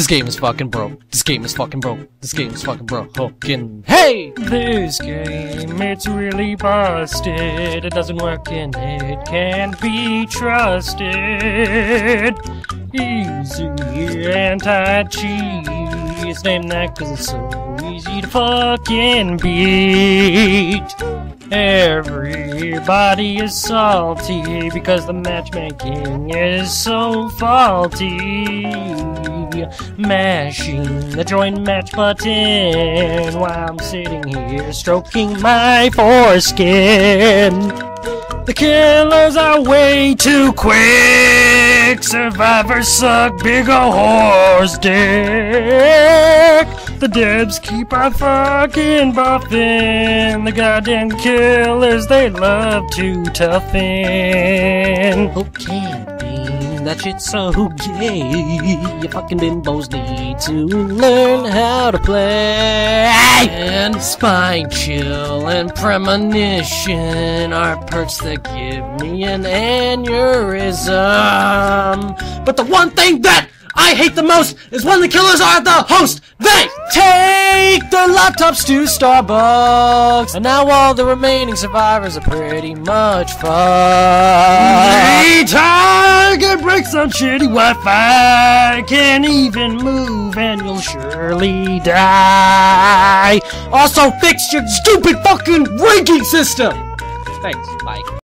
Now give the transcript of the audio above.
This game is fucking broke. This game is fucking broke. This game is fucking broken. Hey! This game, it's really busted. It doesn't work and it can't be trusted. Easy anti-cheat. It's named that cause it's so easy to fucking beat. Everybody is salty because the matchmaking is so faulty. Mashing the join match button while I'm sitting here stroking my foreskin. The killers are way too quick. Survivors suck big ol' horse dick. The devs keep on fucking buffing. The goddamn killers, they love to toughen. Okay, Bean, that shit's so gay. You fucking bimbos need to learn how to play. And spine chill and premonition are perks that give me an aneurysm. But the one thing that I hate the most is when the killers are the host. They take their laptops to Starbucks, and now all the remaining survivors are pretty much fucked. The target breaks on shitty Wi-Fi, can't even move, and you'll surely die. Also, fix your stupid fucking ranking system. Thanks. Bye.